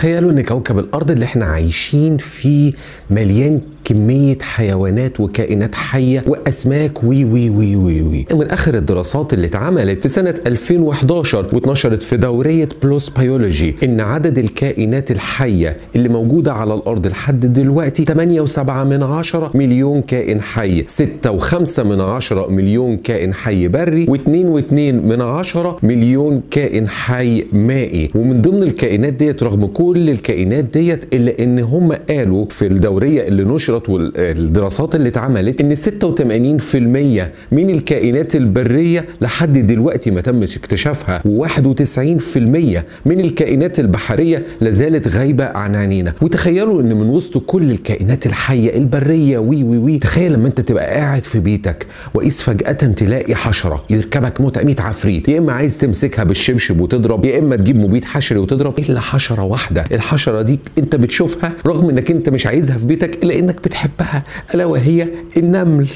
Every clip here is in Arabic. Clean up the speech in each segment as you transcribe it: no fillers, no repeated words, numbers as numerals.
تخيلوا ان كوكب الارض اللي احنا عايشين فيه مليان كمية حيوانات وكائنات حية وأسماك وي وي وي وي وي. من آخر الدراسات اللي اتعملت في سنة 2011 واتنشرت في دورية بلوس بيولوجي إن عدد الكائنات الحية اللي موجودة على الأرض لحد دلوقتي 8.7 مليون كائن حي، 6.5 مليون كائن حي بري، و2.2 مليون كائن حي مائي. ومن ضمن الكائنات ديت رغم كل الكائنات ديت إلا إن هم قالوا في الدورية اللي نشرت والدراسات اللي اتعملت ان 86% من الكائنات البريه لحد دلوقتي ما تمش اكتشافها، و91% من الكائنات البحريه لازالت غايبه عن عينينا. وتخيلوا ان من وسط كل الكائنات الحيه البريه وي تخيل لما انت تبقى قاعد في بيتك وقيس فجاه تلاقي حشره يركبك 100 عفريت، يا اما عايز تمسكها بالشبشب وتضرب، يا اما تجيب مبيد حشري وتضرب، الا حشره واحده. الحشره دي انت بتشوفها رغم انك انت مش عايزها في بيتك الا انك بتحبها، ألا وهي النمل.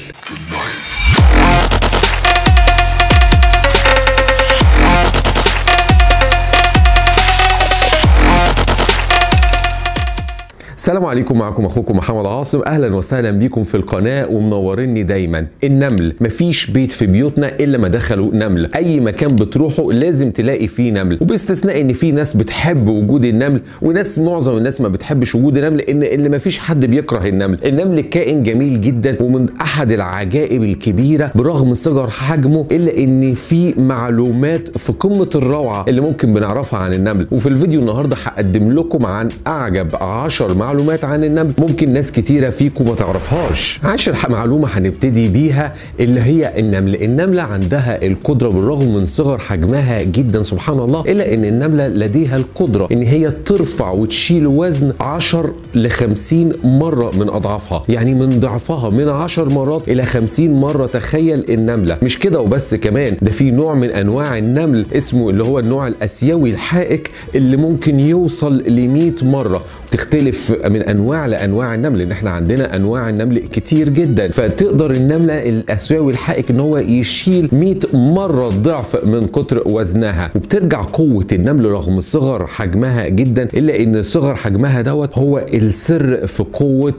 السلام عليكم، معكم اخوكم محمد عاصم، اهلا وسهلا بيكم في القناه ومنوريني دايما. النمل، مفيش بيت في بيوتنا الا ما دخلوا نمل، اي مكان بتروحوا لازم تلاقي فيه نمل، وباستثناء ان في ناس بتحب وجود النمل وناس معظم الناس ما بتحبش وجود النمل، لان اللي مفيش حد بيكره النمل. النمل كائن جميل جدا ومن احد العجائب الكبيره برغم صغر حجمه، الا ان في معلومات في قمه الروعه اللي ممكن بنعرفها عن النمل. وفي الفيديو النهارده هقدم لكم عن اعجب 10 معلومات عن النمل ممكن ناس كتيرة فيكم ما تعرفهاش. 10 معلومة هنبتدي بيها اللي هي النملة عندها القدرة بالرغم من صغر حجمها جدا سبحان الله، إلا إن النملة لديها القدرة إن هي ترفع وتشيل وزن 10 ل 50 مرة من أضعافها، يعني من ضعفها من 10 مرات إلى 50 مرة. تخيل النملة. مش كده وبس، كمان ده في نوع من أنواع النمل اسمه اللي هو النوع الآسيوي الحائك اللي ممكن يوصل ل 100 مرة. تختلف من انواع لانواع النمل، ان احنا عندنا انواع النمل كتير جدا، فتقدر النمله الاسيوي الحائك ان هو يشيل 100 مره ضعف من كتر وزنها. وبترجع قوه النمل رغم صغر حجمها جدا، الا ان صغر حجمها دوت هو السر في قوه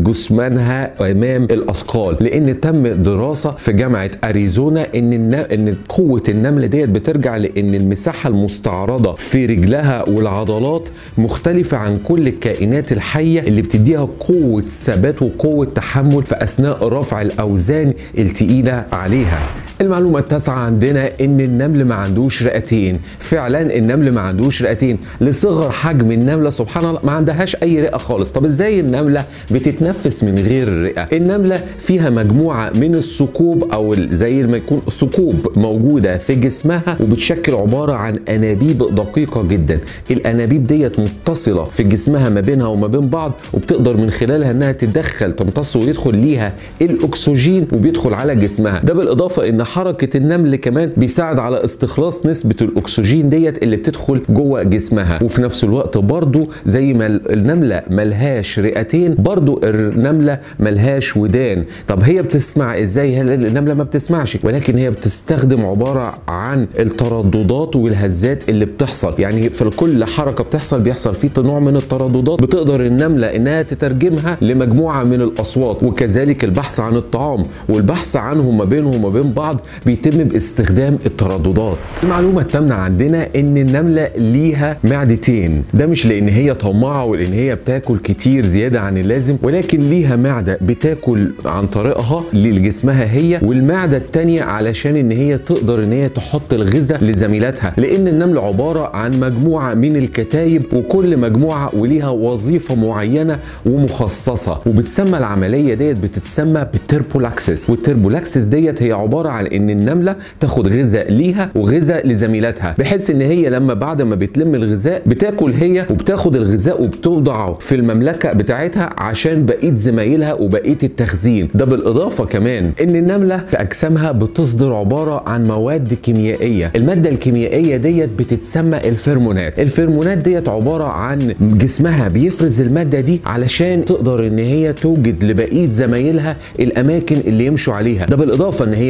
جسمانها امام الاثقال، لان تم دراسه في جامعه اريزونا ان قوه النمله ديت بترجع لان المساحه المستعرضه في رجلها والعضلات مختلفه عن كل الكائنات الحيه اللي بتديها قوه ثبات وقوه تحمل في اثناء رفع الاوزان الثقيله عليها. المعلومة التاسعة عندنا ان النمل ما عندوش رئتين. فعلا النمل ما عندوش رئتين، لصغر حجم النملة سبحان الله ما عندهاش اي رئة خالص. طب ازاي النملة بتتنفس من غير رئة؟ النملة فيها مجموعة من الثقوب او زي ما يكون ثقوب موجودة في جسمها وبتشكل عبارة عن انابيب دقيقة جدا. الانابيب ديت متصلة في جسمها ما بينها وما بين بعض، وبتقدر من خلالها انها تمتص ويدخل ليها الاكسجين وبيدخل على جسمها. ده بالاضافة ان حركة النمل كمان بيساعد على استخلاص نسبة الأكسجين ديت اللي بتدخل جوه جسمها. وفي نفس الوقت برضو زي ما النملة ملهاش رئتين، برضو النملة ملهاش ودان. طب هي بتسمع ازاي؟ النملة ما بتسمعش، ولكن هي بتستخدم عبارة عن الترددات والهزات اللي بتحصل، يعني في كل حركة بيحصل فيه نوع من الترددات بتقدر النملة انها تترجمها لمجموعة من الأصوات. وكذلك البحث عن الطعام والبحث عنهم ما بينهم وما بين بعض بيتم باستخدام الترددات. المعلومة الثامنة عندنا ان النملة ليها معدتين، ده مش لان هي طماعة ولان هي بتاكل كتير زيادة عن اللازم، ولكن ليها معدة بتاكل عن طريقها لجسمها هي، والمعدة الثانية علشان ان هي تقدر ان هي تحط الغذاء لزميلاتها، لان النمل عبارة عن مجموعة من الكتايب وكل مجموعة وليها وظيفة معينة ومخصصة، وبتسمى العملية ديت بتتسمى بالتربولاكسس. والتربولاكسس ديت هي عبارة عن ان النمله تاخد غذاء ليها وغذاء لزميلاتها، بحيث ان هي لما بعد ما بتلم الغذاء بتاكل هي وبتاخد الغذاء وبتوضعه في المملكه بتاعتها عشان بقيه زمايلها وبقيه التخزين. ده بالاضافه كمان ان النمله في اجسامها بتصدر عباره عن مواد كيميائيه. الماده الكيميائيه ديت بتتسمى الفيرمونات. الفيرمونات ديت عباره عن جسمها بيفرز الماده دي علشان تقدر ان هي توجد لبقيه زمايلها الاماكن اللي يمشوا عليها. ده بالاضافه ان هي ممكن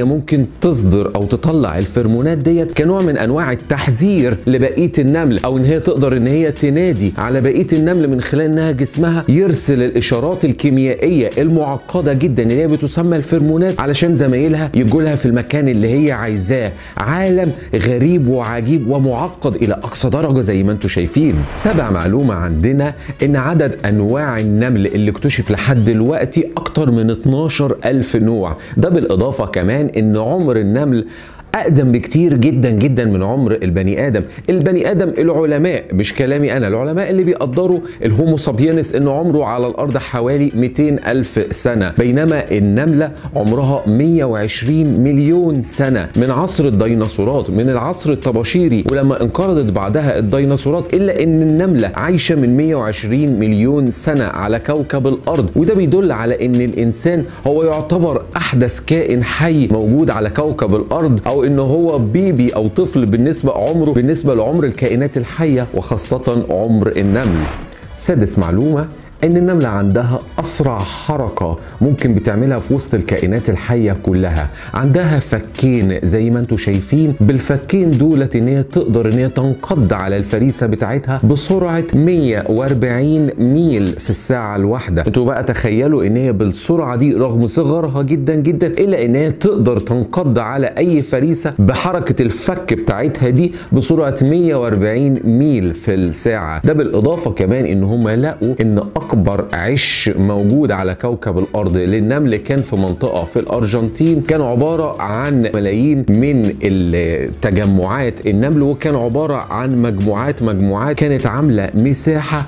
علشان تصدر او تطلع الفيرمونات ديت كنوع من انواع التحذير لبقيه النمل، او ان هي تقدر ان هي تنادي على بقيه النمل من خلال انها جسمها يرسل الاشارات الكيميائيه المعقده جدا اللي هي بتسمى الفيرمونات علشان زمايلها يجولها في المكان اللي هي عايزاه. عالم غريب وعجيب ومعقد الى اقصى درجه زي ما انتم شايفين. سابع معلومه عندنا ان عدد انواع النمل اللي اكتشف لحد دلوقتي اكتر من 12,000 نوع. ده بالاضافه كمان ان عمر النمل أقدم بكتير جدا جدا من عمر البني آدم. البني آدم العلماء، مش كلامي أنا، العلماء اللي بيقدروا الهومو سابينس إن عمره على الأرض حوالي 200,000 سنة، بينما النملة عمرها 120 مليون سنة من عصر الديناصورات، من العصر الطباشيري، ولما انقرضت بعدها الديناصورات إلا إن النملة عايشة من 120 مليون سنة على كوكب الأرض. وده بيدل على إن الإنسان هو يعتبر أحدث كائن حي موجود على كوكب الأرض، أو إن هو بيبي أو طفل بالنسبة لعمر الكائنات الحية وخاصة عمر النمل. سادس معلومة ان النملة عندها اسرع حركة ممكن بتعملها في وسط الكائنات الحية كلها. عندها فكين زي ما انتم شايفين، بالفكين دولت ان هي تقدر ان هي تنقض على الفريسة بتاعتها بسرعة 140 ميل في الساعة الواحدة. انتوا بقى تخيلوا ان هي بالسرعة دي رغم صغرها جدا جدا الا ان هي تقدر تنقض على اي فريسة بحركة الفك بتاعتها دي بسرعة 140 ميل في الساعة. ده بالاضافة كمان ان هم لقوا ان أكبر عش موجود على كوكب الأرض للنمل كان في منطقة في الأرجنتين، كان عبارة عن ملايين من التجمعات النمل، وكان عبارة عن مجموعات كانت عاملة مساحة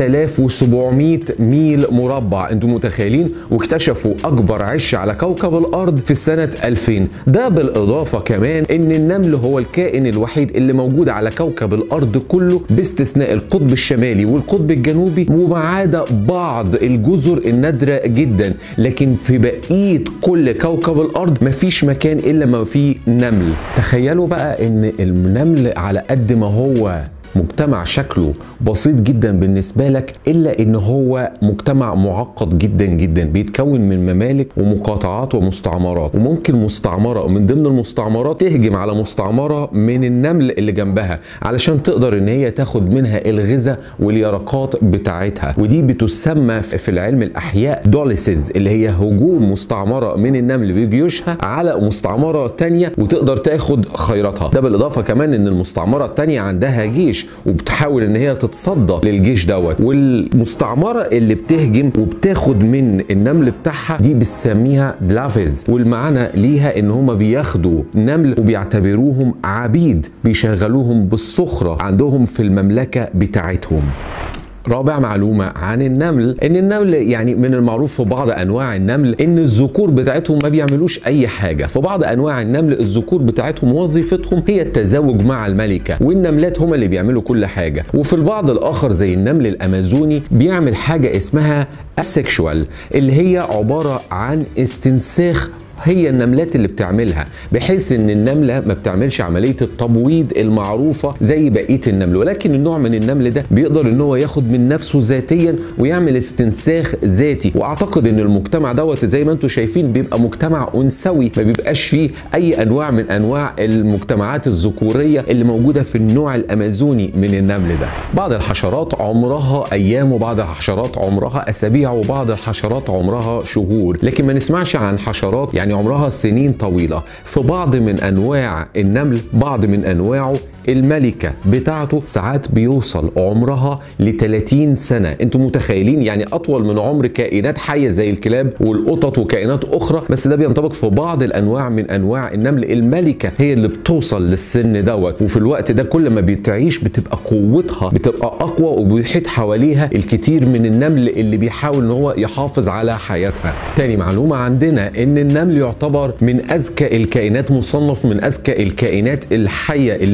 3700 ميل مربع. انتم متخيلين؟ واكتشفوا أكبر عش على كوكب الأرض في سنة 2000. ده بالإضافة كمان إن النمل هو الكائن الوحيد اللي موجود على كوكب الأرض كله باستثناء القطب الشمالي والقطب الجنوبي، وما عدا بعض الجزر النادرة جدا، لكن في بقية كل كوكب الأرض مفيش مكان إلا ما فيه نمل. تخيلوا بقى إن النمل على قد ما هو مجتمع شكله بسيط جدا بالنسبة لك إلا إن هو مجتمع معقد جدا جدا، بيتكون من ممالك ومقاطعات ومستعمرات، وممكن مستعمرة من ضمن المستعمرات تهجم على مستعمرة من النمل اللي جنبها علشان تقدر إن هي تاخد منها الغذاء واليرقات بتاعتها. ودي بتسمى في العلم الأحياء دوليسز، اللي هي هجوم مستعمرة من النمل بجيوشها على مستعمرة تانية وتقدر تاخد خيراتها. ده بالإضافة كمان إن المستعمرة التانية عندها جيش وبتحاول ان هي تتصدى للجيش دوت، والمستعمره اللي بتهجم وبتاخد من النمل بتاعها دي بنسميها دلافيز، والمعنى ليها ان هم بياخدوا نمل وبيعتبروهم عبيد بيشغلوهم بالسخره عندهم في المملكه بتاعتهم. رابع معلومة عن النمل ان النمل يعني من المعروف في بعض انواع النمل ان الذكور بتاعتهم ما بيعملوش اي حاجة. في بعض انواع النمل الذكور بتاعتهم وظيفتهم هي التزاوج مع الملكة، والنملات هم اللي بيعملوا كل حاجة. وفي البعض الاخر زي النمل الامازوني بيعمل حاجة اسمها asexual، اللي هي عبارة عن استنساخ هي النملات اللي بتعملها، بحيث ان النمله ما بتعملش عمليه التبويض المعروفه زي بقيه النمل، ولكن النوع من النمل ده بيقدر ان هو ياخد من نفسه ذاتيا ويعمل استنساخ ذاتي. واعتقد ان المجتمع دوت زي ما انتم شايفين بيبقى مجتمع انثوي، ما بيبقاش فيه اي انواع من انواع المجتمعات الذكوريه اللي موجوده في النوع الامازوني من النمل ده. بعض الحشرات عمرها ايام، وبعض الحشرات عمرها اسابيع، وبعض الحشرات عمرها شهور، لكن ما نسمعش عن حشرات يعني عمرها سنين طويلة. في بعض من أنواع النمل، بعض من أنواعه الملكة بتاعته ساعات بيوصل عمرها ل 30 سنة. انتم متخيلين؟ يعني أطول من عمر كائنات حية زي الكلاب والقطط وكائنات أخرى، بس ده بينطبق في بعض الأنواع من أنواع النمل. الملكة هي اللي بتوصل للسن دوت، وفي الوقت ده كل ما بتعيش بتبقى قوتها بتبقى أقوى، وبيحيط حواليها الكثير من النمل اللي بيحاول إن هو يحافظ على حياتها. تاني معلومة عندنا إن النمل يعتبر من أذكى الكائنات، مصنف من أذكى الكائنات الحية اللي موجودة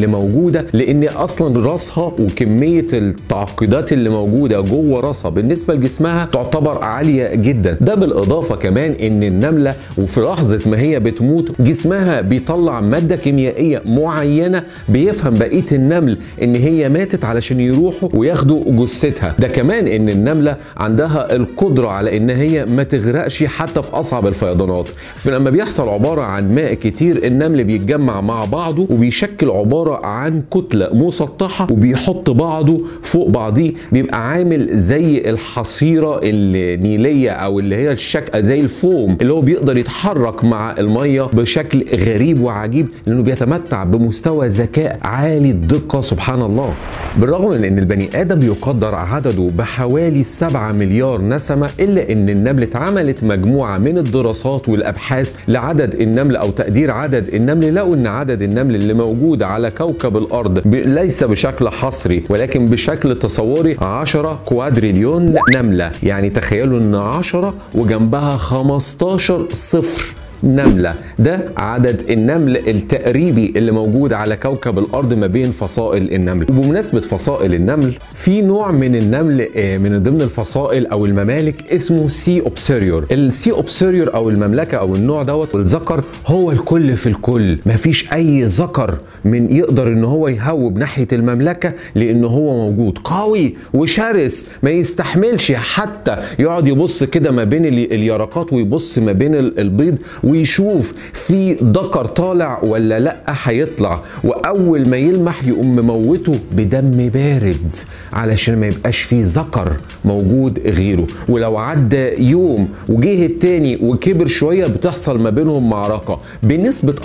موجوده، لان اصلا راسها وكميه التعقيدات اللي موجوده جوه راسها بالنسبه لجسمها تعتبر عاليه جدا. ده بالاضافه كمان ان النمله وفي لحظه ما هي بتموت جسمها بيطلع ماده كيميائيه معينه، بيفهم بقيه النمل ان هي ماتت علشان يروحوا وياخدوا جثتها. ده كمان ان النمله عندها القدره على ان هي ما تغرقش حتى في اصعب الفيضانات. فلما بيحصل عباره عن ماء كتير النمل بيتجمع مع بعضه وبيشكل عباره عن كتله مسطحه وبيحط بعضه فوق بعضيه، بيبقى عامل زي الحصيره النيليه او اللي هي الشكل زي الفوم اللي هو بيقدر يتحرك مع الميه بشكل غريب وعجيب، لانه بيتمتع بمستوى ذكاء عالي الدقه سبحان الله. بالرغم من ان البني ادم يقدر عدده بحوالي 7 مليار نسمه، الا ان النمل اتعملت مجموعه من الدراسات والابحاث لعدد النمل او تقدير عدد النمل. لقوا ان عدد النمل اللي موجود على كوكب الارض ليس بشكل حصري ولكن بشكل تصوري 10 كوادريليون نمله. يعني تخيلوا ان 10 وجنبها 15 صفر نملة. ده عدد النمل التقريبي اللي موجود على كوكب الأرض ما بين فصائل النمل. وبمناسبة فصائل النمل، في نوع من النمل من ضمن الفصائل أو الممالك اسمه سي أوبسيريور. السي أوبسيريور أو المملكة أو النوع دوت الذكر هو الكل في الكل، مفيش أي ذكر من يقدر إن هو يهوب ناحية المملكة، لأن هو موجود قوي وشرس ما يستحملش حتى يقعد يبص كده ما بين اليرقات ويبص ما بين البيض ويشوف في ذكر طالع ولا لا هيطلع، واول ما يلمح يقوم مموته بدم بارد علشان ما يبقاش فيه ذكر موجود غيره. ولو عدى يوم وجه التاني وكبر شويه بتحصل ما بينهم معركه. بنسبه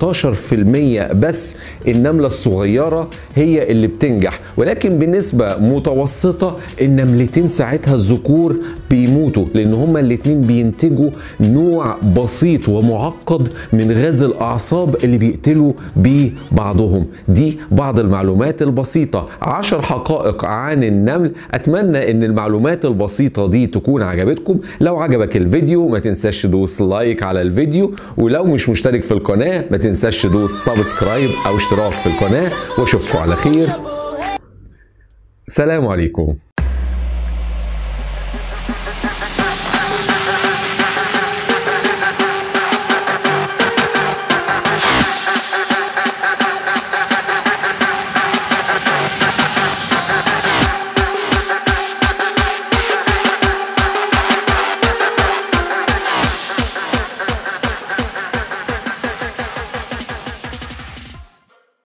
14% بس النمله الصغيره هي اللي بتنجح، ولكن بنسبه متوسطه النملتين ساعتها الذكور بيموتوا، لان هما الاتنين بينتجوا نوع بسيط ومعقد من غاز الاعصاب اللي بيقتلوا بيه بعضهم. دي بعض المعلومات البسيطه، 10 حقائق عن النمل. اتمنى ان المعلومات البسيطه دي تكون عجبتكم. لو عجبك الفيديو ما تنساش تدوس لايك على الفيديو، ولو مش مشترك في القناه ما تنساش تدوس سبسكرايب او اشتراك في القناه، واشوفكم على خير. سلام عليكم.